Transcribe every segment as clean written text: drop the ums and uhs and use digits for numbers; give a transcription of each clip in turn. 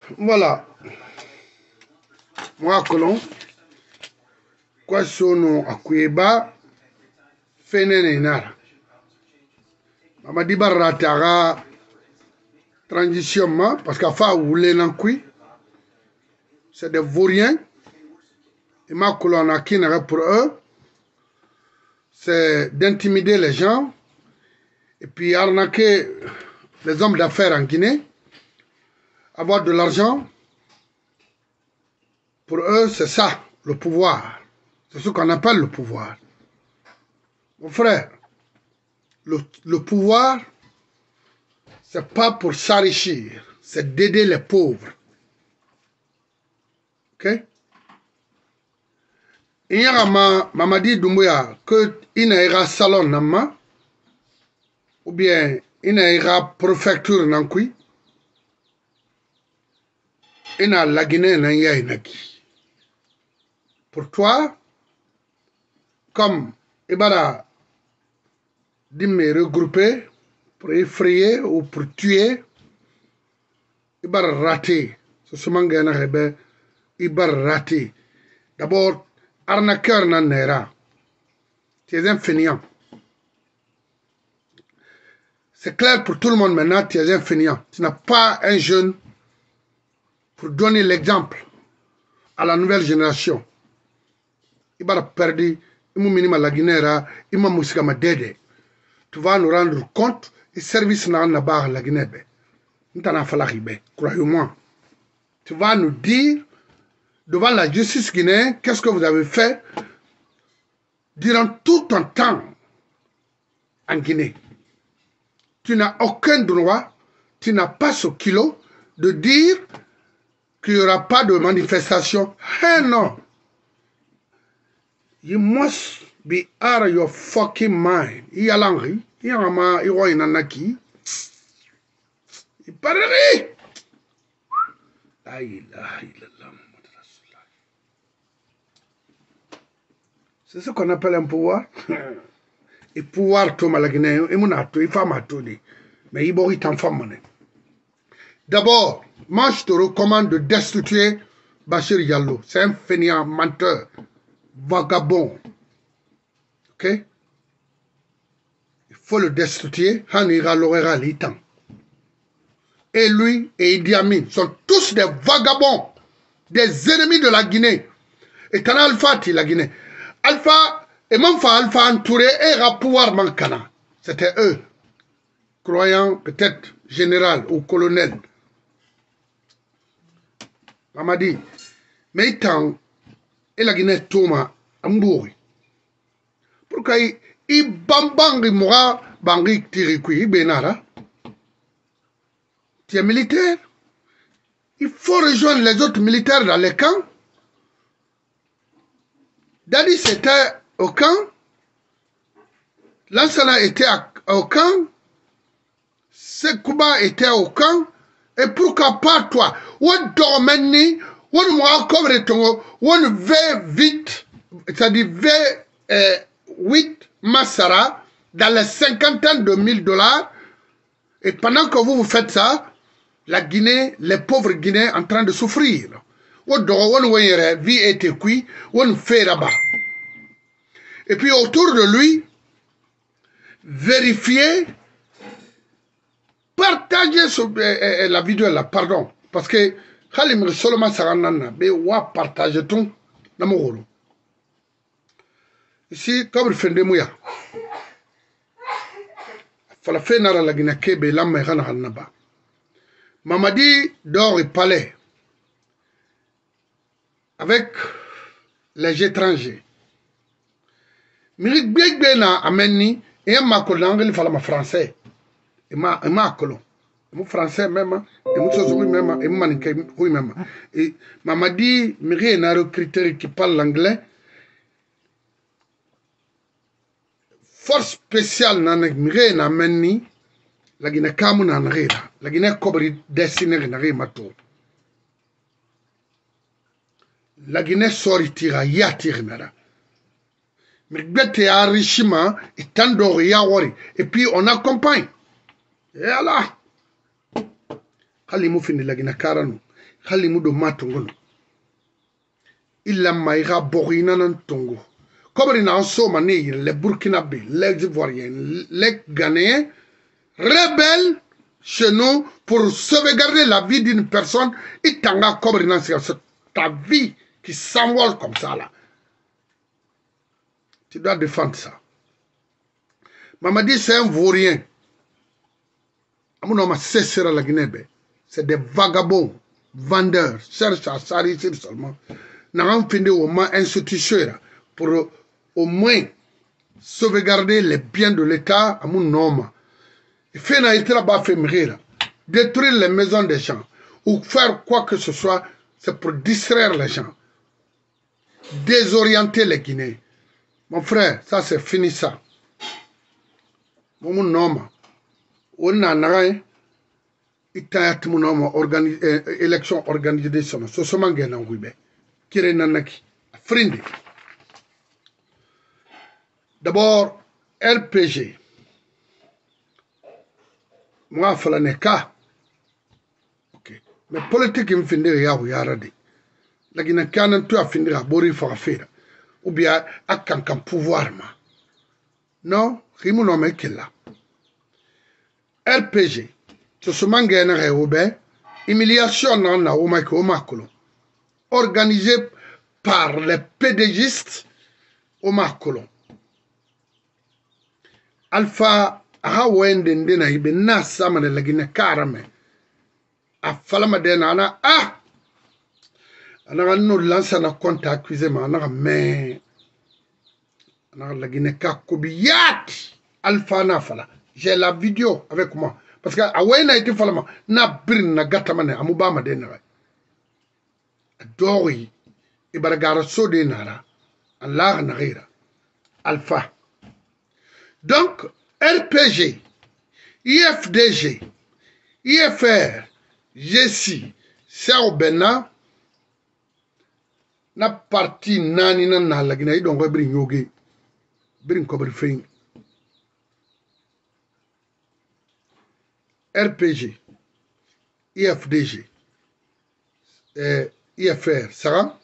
Voilà. Moi, colon. Quoi sono a Cueba, Fenene Nara. Mamadi Barratara transition, parce qu'à fa ou l'enqui, c'est des vauriens. Et ma colonne a qui pour eux, c'est d'intimider les gens et puis arnaquer les hommes d'affaires en Guinée, avoir de l'argent. Pour eux, c'est ça, le pouvoir. C'est ce qu'on appelle le pouvoir. Mon frère, le pouvoir, c'est pas pour s'enrichir, c'est d'aider les pauvres. Ok? Il y a Mamadi Doumbouya que il n'y a salon nama, ou bien il n'y a préfecture nankui, il y a la Guinée naki. Pour toi, comme Ibara dit me regrouper pour effrayer ou pour tuer, Ibara raté. C'est ce mangana rebe, Ibara raté. D'abord, arnaqueur nanera. Tu es un fainéant. C'est clair pour tout le monde maintenant, tu es un fainéant. Tu n'as pas un jeune pour donner l'exemple à la nouvelle génération. Il va perdre, il m'a minima la Guinée, il m'a moussika ma dédé. Tu vas nous rendre compte, et service n'a pas barre la Guinée. Nous t'en a fallu, croyez-moi. Tu vas nous dire, devant la justice guinéenne, qu'est-ce que vous avez fait durant tout ton temps en Guinée. Tu n'as aucun droit, tu n'as pas ce kilo de dire qu'il n'y aura pas de manifestation. Hey, non. You must be out of your fucking mind. Il y a l'enri, il y a un héros inanaki. Il parlerait. C'est ce qu'on appelle un pouvoir. Et pouvoir, tout la Guinée, il faut m'attendre. Mais il faut t'informer. D'abord, moi je te recommande de destituer Bachir Diallo. C'est un fainéant menteur, vagabond. Ok? Il faut le destituer. Et lui et Idi Amin sont tous des vagabonds, des ennemis de la Guinée. Et quand Alpha, la Guinée. Alpha, et même Alpha entouré et à pouvoir mancana. C'était eux, croyant peut-être général ou colonel. Mamadi, mais tant, et la Guinée Thomas, Ambouri. Pourquoi il bambangi moura, bangi tirikui, benara? Tu es militaire? Il faut rejoindre les autres militaires dans les camps. Dadi c'était au camp. Lansana était au camp. Sekouba était au camp. Et pourquoi pas toi? On dormait, on m'a couvert ton, on V8, c'est-à-dire V8 Massara dans les cinquantaines de $1000. Et pendant que vous faites ça, la Guinée, les pauvres Guinéens en train de souffrir. On vie était cuit, on fait là-bas. Et puis autour de lui, vérifier, partager la vidéo là, pardon. Parce que Khalim Solomon Saranana, mais wa partager tout dans mon rôle. Ici, comme le fait de Mouya, il faut la faire dans la Guinée, Kébé, la Mérana Hanaba. Mamadi dort et palais avec les étrangers. Mirik Biegbena ameni et un macolon, il fallait ma français. Et ma colon. Mon français même, et mon sourire même, et mon manique, oui même. Et Mamadi, Mirik n'a recruté qui parle l'anglais. Force spéciale n'a Mirik n'a ameni. La Guinée Cameroun en rira. La Guinée Cobri destiné en rira. La Guinée soritira yatirnara. Mais bête enrichissement et tant d'ori. Et puis on accompagne. Et là. Khalimou fini la Guinée Karano. Khalimudo matongo. Il a maïra borina nan tongo. Comme il a en somme, les Burkinabés, les Ivoiriens, les Ghanéens, rebelles chez nous pour sauvegarder la vie d'une personne. Et tanga comme il a ta vie qui s'envole comme ça là. Tu dois défendre ça. Mamadi, c'est un vaurien. C'est des vagabonds, vendeurs, cherchent à s'arrêter seulement. Nous avons fini au moins institution pour au moins sauvegarder les biens de l'État à mon nom. Il fait détruire les maisons des gens ou faire quoi que ce soit, c'est pour distraire les gens, désorienter les Guinéens. Mon frère, ça c'est fini ça. Mon nom, on a un élection organisée sur ce moment d'abord, RPG. Moi, je ne cas. Ok. Mais politique, il me fait des choses. La Guinée, quand on a fini à boire, il faut faire. Ou bien, à quand pouvoir. Non, il me nomme qu'il là. RPG. Ce moment, il y a une humiliation dans la Omakolo. Organisée par les pédégistes Omakolo. Alpha Hawende ndena ibe nasa mane lagine karame afalama dena ana ana no lansa na compte accusé ma ana me ana lagine kakobiyat Alpha na fala j'ai la vidéo avec moi parce que awena été falama na brin na gatamane amubama dena dori ibaragara so de nara Allah na gira Alpha. Donc, RPG, IFDG, IFR, GC, Serbena, na parti nani na la Guinée, donc on va bring yogi, bring comme fin. RPG, IFDG, IFR, Sarah,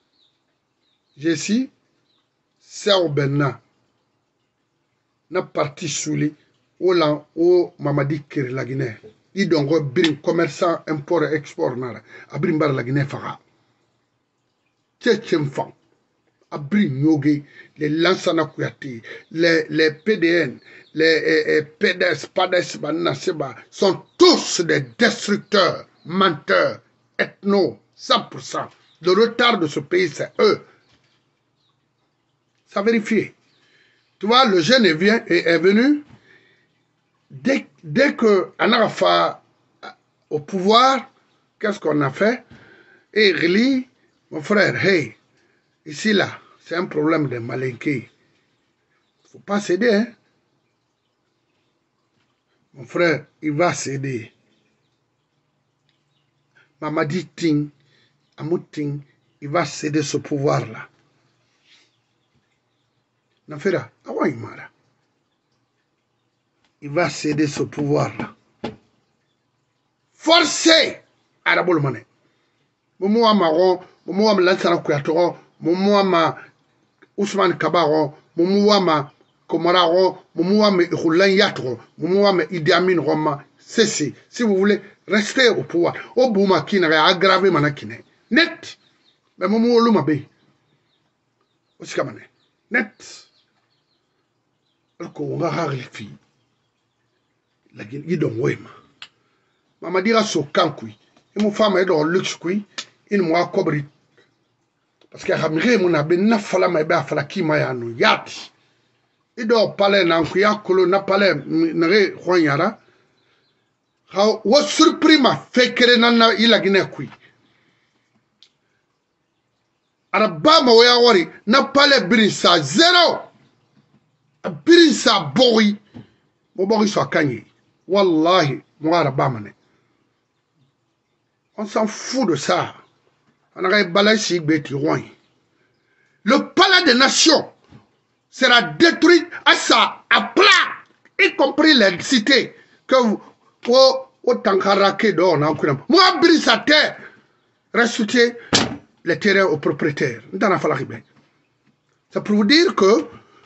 GC, Serbena. Na parti souli o Mamadi Kiri la Guinée. Il dongo brin commerçant import et export nara. Abrin bar la Guinée fara. Tchétchem fan. Abrin yogi, les Lansana Kouyati, les PDN, les PDS, PADES, Banaseba sont tous des destructeurs, menteurs, ethno, 100%. Le retard de ce pays, c'est eux. Ça vérifie. Tu vois, le jeune est venu, dès que Anarafa au pouvoir, qu'est-ce qu'on a fait? Et Rili, mon frère, hey, ici là, c'est un problème de malinqué. Il ne faut pas céder, hein? Mon frère, il va céder. Mamadi Ting, Amout Ting, il va céder ce pouvoir-là. Il va céder ce pouvoir-là. Forcé à la boule monnaie. Momo Maron, Momo Lansana Kouyato, Momo Ousmane Kabaro, Momo Komararon, Momo Roulan Yatro, Momo Idi Amin Roma, cessez. Si vous voulez, restez au pouvoir. Au Bouma qui n'a aggravé Manakine. Net. Mais Momo Lumabe. Oskamane. Net. On va rarifier la Guinée, il donne ouais ma maman dira so kankui et mon femme est dans le luxe kui il m'a cobri parce que ramire mon abe na fala ma be afala ki ma ya no yati et do palais na ku ya kolo na palais nare khoyara ha wa surpris ma fekere na ila Guinée kui araba ma wa wari na palais brisa zéro Birisa Bori, Mobori soit Kanye. Wallahi, moi, Bamane. On s'en fout de ça. On aurait balayé Beti Rouen. Le palais des nations sera détruit à ça, à plat, y compris les cités que au Tankarake d'or, moi, Birisa terre. restituer les terrains aux propriétaires. C'est pour vous dire que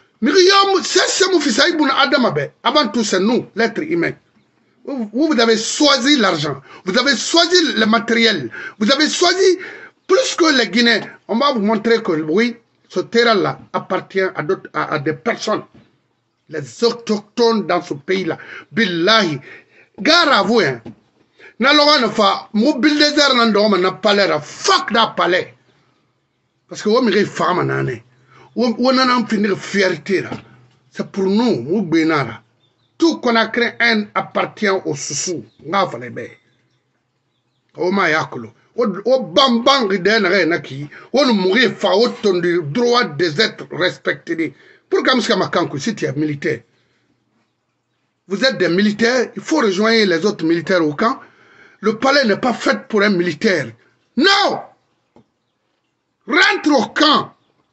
avant tout, c'est nous, l'être humain. Vous avez choisi l'argent, vous avez choisi le matériel, vous avez choisi plus que les Guinéens. On va vous montrer que oui, ce terrain-là appartient à des personnes, les autochtones dans ce pays-là. Billahi, gare à vous, hein. N'allons pas, mobile désert n'a pas l'air, fuck that palais. Parce que vous avez une femme en année. Vous avez une fierté. C'est pour nous, nous bénara. Tout Conakry appartient au Soussou. Nga fallait bien. O ma yakolo. O bambang ridène naki. O nous mourir fa autant du droit des êtres respectés. Pourquoi monsieur Makankou si tu es militaire? Vous êtes des militaires. Il faut rejoindre les autres militaires au camp. Le palais n'est pas fait pour un militaire. Non! Rentre au camp.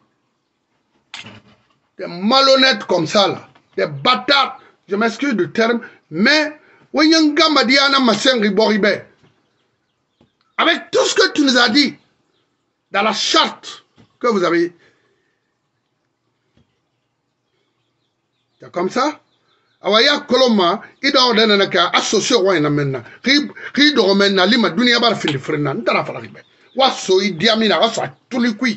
Des malhonnêtes comme ça, là. Des bâtards. Je m'excuse du terme. Mais, avec tout ce que tu nous as dit dans la charte que vous avez. C'est comme ça? Awaya koloma ida ordena naka associé wa ina menna ri do menna lima dunia bar fili frena ndara fala ribe waso idiamina waso tulikui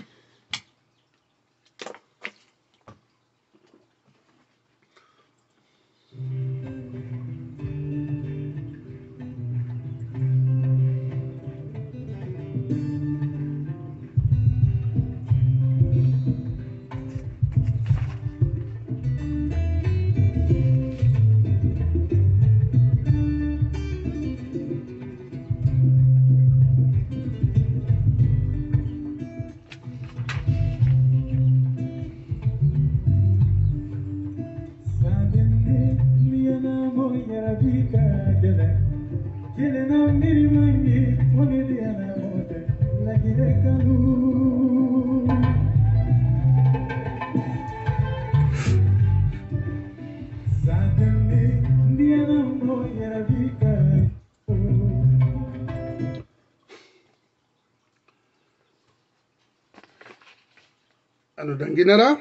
ano danginara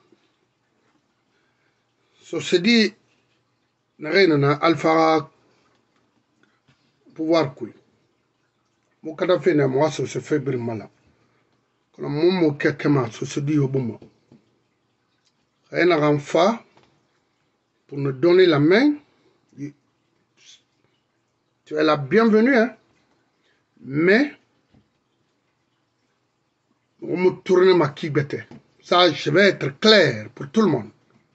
so se dit na alpha pouvoir kui mo kada fena mo so se febrir mala kono mo kekema so se dit obumo ayna ramfa pour nous donner la main. Tu es la bienvenue, hein? Mais on me tourne ma kibete. Ça, je vais être clair pour tout le monde.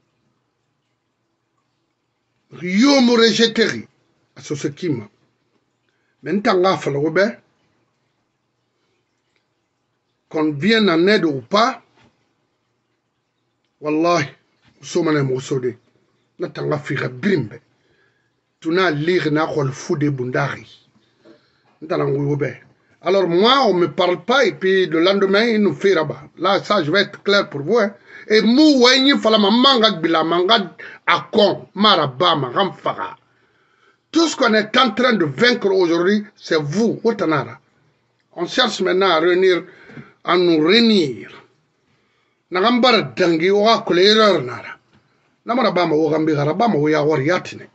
Rio me rejetterai à ce qui m'a. Maintenant, qu'on vienne en aide ou pas, wallahi, sommes moussodé. Natanga fira brimbe. Tu n'as lire na khol foudé bundari. Alors moi, on ne me parle pas et puis le lendemain, il nous fait rabat. Là, ça, je vais être clair pour vous. Hein. Et mou wayni falama mangad bila mangad akon marabama ramfara. Tout ce qu'on est en train de vaincre aujourd'hui, c'est vous, Otanara. On cherche maintenant à nous réunir. Nagambara dangi wa kolera nara. Namarabama wa gambira bama wa yatine.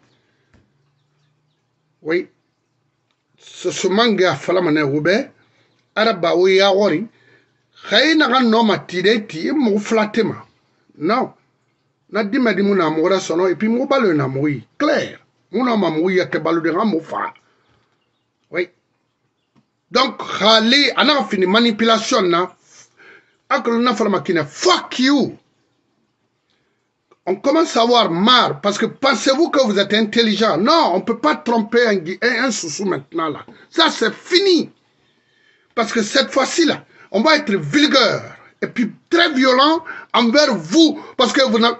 Oui. Ce mangue a fallu mener au bé, araba ou yawari, Khaïna no matide ti mo flatema. Non. Na dima di muna mora sono et puis mo balo na moui. Clair. Muna ma moui ya ke balo de mo fa. Oui. Donc khali ana fini manipulation na akol na fala makina fuck you. On commence à avoir marre parce que pensez-vous que vous êtes intelligent? Non, on ne peut pas tromper un soussou maintenant là. Ça c'est fini. Parce que cette fois-ci là, on va être vulgaire et puis très violent envers vous. Parce que vous n'avez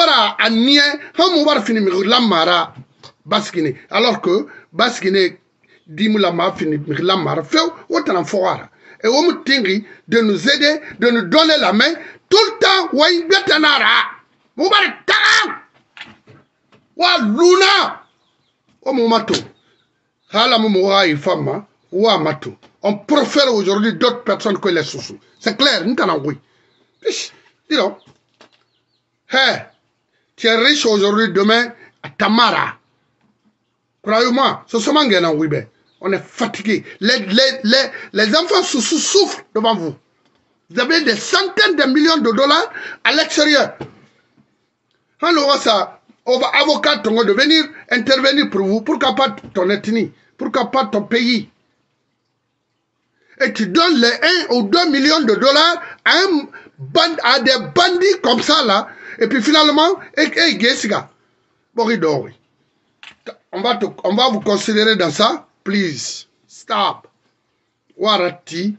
pas alors que Baskine dit la fini la fait autant foire. Et on me tingi de nous aider, de nous donner la main tout le temps. Ouais, Moubarak Taram Wa Luna O Moumato Hala Moumoura et Fama ou à Matou. On préfère aujourd'hui d'autres personnes que les sous. C'est clair, nous t'en oui. Dis donc. Hey, tu es riche aujourd'hui, demain, à Tamara. Croyez-moi, c'est seulement gagnant, oui, ben. On est fatigué. Les enfants souffrent devant vous. Vous avez des centaines de millions de dollars à l'extérieur. Alors ça, on va avocat de venir intervenir pour vous. Pourquoi pas ton ethnie? Pourquoi pas ton pays? Et tu donnes les 1 ou 2 millions de dollars à des bandits comme ça là. Et puis finalement, on va vous considérer dans ça. Please, stop. Warati.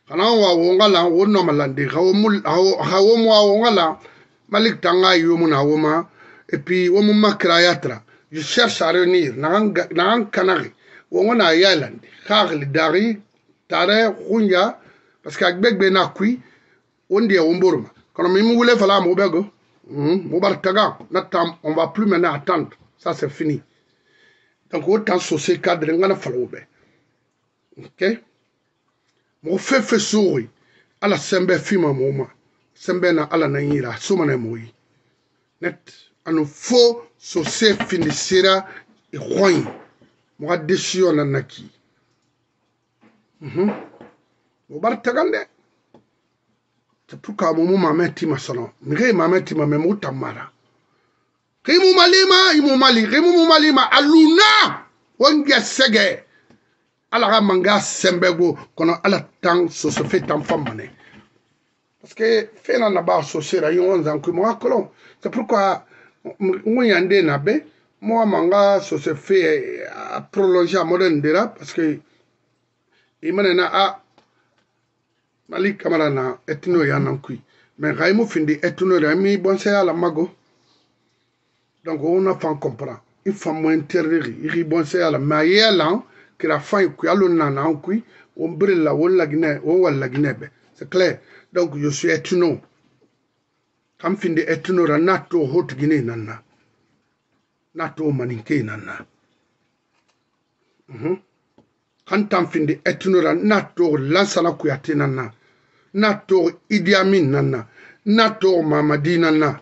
Malik tanga yomuna woma et puis womuma krayatra je cherche à réunir nan kanari wona yalande khagli dari tare khunya parce que agbegbe na kui onde womborma kono mi mu wule fala mo bego mo bartaga natam on va plus maintenant attendre ça c'est fini donc autant saucer cadre ngana falobe OK mo fe souri ala sembe fima moma sembe na ala na yira sumana moyi net anu fo so se finisira e khoy mo décision na naki mo bar tagande te puka mo mameti masalo mire mameti mamemu tamara kimu malima imu mali kimu malima aluna wonga sege ala ga manga sembego kono ala tang so se fait en femme. Parce que fait na ba associé yon zan ku mo akolon c'est pourquoi mo yande na be mo manga so se fait prolonger à moderne dera parce que imana a Malik Camara na etno ya nan ku mais raimu findi etno rami bon c'est à la mago donc on a pas comprendre il faut moins interdire il bon c'est à la mayela que la fin ku alona na ku on brille la wala guinée o wala guinée c'est clair. Donc, je suis ethno. Quand je suis ethno, je suis hot Guinée. Je suis maninké. Quand je suis ethno, je suis Lansana Kouyaté. Je suis Idi Amin. Je suis Mamadi. Ce n'est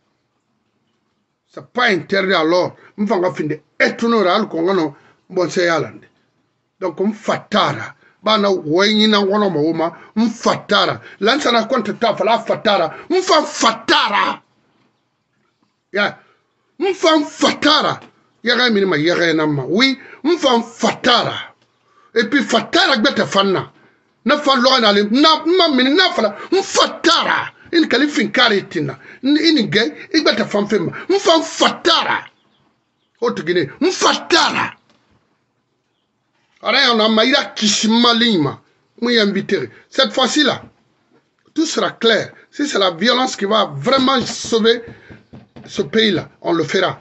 pas interdit alors. Je suis ethno, je suis ethno. Donc, je suis fatara. Bana wanyina wono mawoma mfatara lansana kwanta tafala fatara mfatara ya mfatara yaga mini ma yaga nama oui mfatara et puis fatara gbete fanna na fallo na le na mini na fala mfatara in kalifin karitina in gay igbete fanfema mfatara otugine mfatara. Cette fois-ci-là, tout sera clair. Si c'est la violence qui va vraiment sauver ce pays-là, on le fera.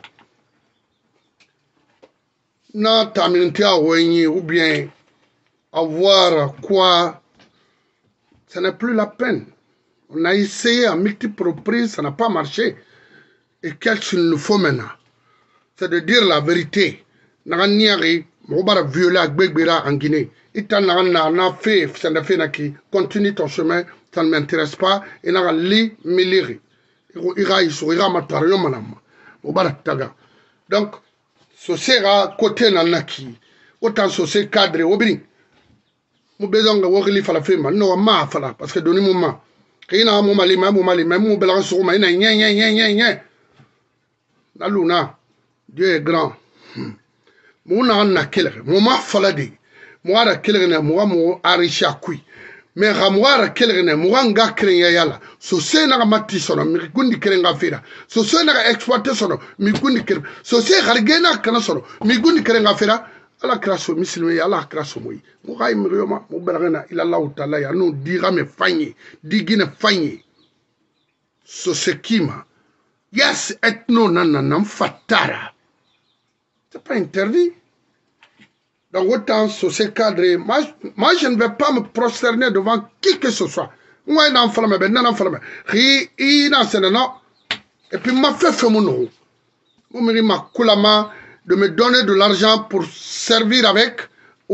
Ou bien avoir quoi, ce n'est plus la peine. On a essayé à multiples reprises, ça n'a pas marché. Et qu'est-ce qu'il nous faut maintenant? C'est de dire la vérité. Mobara violer Agbègbera en Guinée. Na fait, ça n'a fait qui continue ton chemin, ça ne m'intéresse pas. Et n'a li miliri. Ira matario manama. Mobara taga. Donc, ce sera côté nanaki. Autant ce c'est cadre obri. Mou besoin de wogli fala fema. Non, ma fala. Parce que donnez moi. Kina mou malima, mou belan sur ma ina yen. Na luna. Dieu est grand. Mouna na kelere moma faladi moara kelere ne mo arisha kui me ramwara kelere ne nga krenya yala so se na mati sono mi gundi kerenga fira so se na exploiter sono mi gundi ker so se hargena kana sono mi gundi kerenga fira ala kraso misilme ala kraso moyi mo kay mi yoma mo bergena ila allah taala ya no dira me fanyi digine fanyi so se kima yes etno nanana fatara. C'est pas interdit. Donc autant sur ces cadres, moi je ne vais pas me prosterner devant qui que ce soit. Moi non flamme ben non flamme. Ri non c'est non. Et puis m'a fait mon nom. Mon mari m'a coulama de me donner de l'argent pour servir avec ou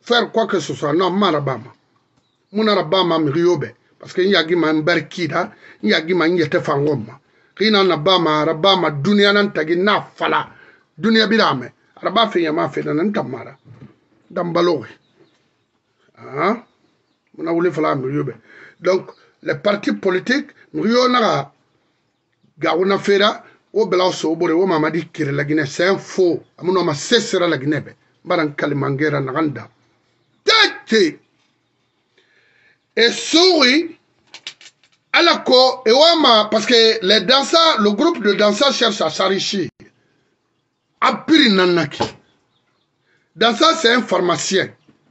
faire quoi que ce soit. Non, marabama. Mon arabama mriobe. Parce que yagi ma mberkida, yagi ma nyete fangoma. Rina nabama, arabama, dunia nantagi na fala. Dunia birame. Araba fe yama fe nan tamara. Dambalowe. Hein? Mon a voulu fala mriobe. Donc, les partis politiques, mrio naga, gaouna fera, o bela sobore, o mamadi kire la Guinée, c'est un faux. Amuno ma cessera la Guinée. Baran kalimangera naganda. Tete! Et souris, alako, et wama, parce que les danseurs, le groupe de danseurs cherche à s'enrichir. Apiri nanaki. Danseur, c'est un pharmacien.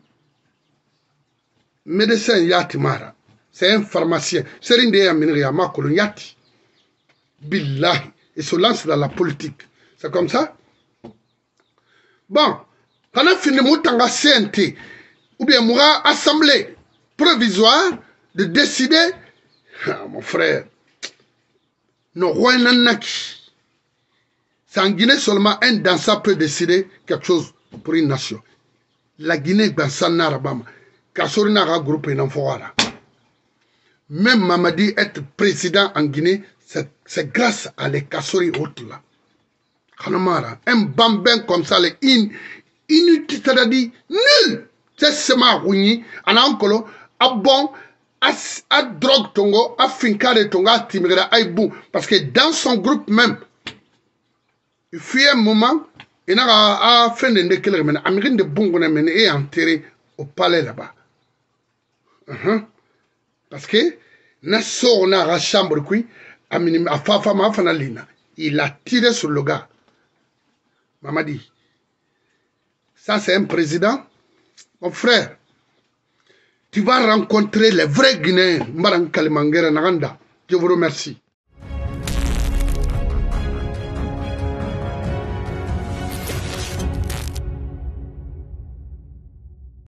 Médecin yatimara. C'est un pharmacien. Serinde Aminria Makolo Yati. Billahi. Il se lance dans la politique. C'est comme ça? Bon. Quand on a fini Moutanga CNT, ou bien Moura Assemblée provisoire de décider, mon frère, non, roi Nanaki. C'est en Guinée seulement un danseur peut décider quelque chose pour une nation. La Guinée, Bansan Narabama. Kasori Nara groupe Nanfouara. Même Mamadi être président en Guinée, c'est grâce à les Kassori autres là. Un bambin comme ça, les inutile, c'est-à-dire nul. C'est seulement rougni, en ankolo, à bon, à drogue tongo, à finkare tongo, à timira, à ibou. Parce que dans son groupe même, il fut un moment, il a fait de déclarer, mais Américain de Bongo est enterré au palais là-bas. Parce que na sort na la chambre qui a fafa ma fanalina. Il a tiré sur le gars. Mamadi. Ça c'est un président. Mon frère, tu vas rencontrer les vrais Guinéens. Mbaran Kalimangera Naganda. Je vous remercie.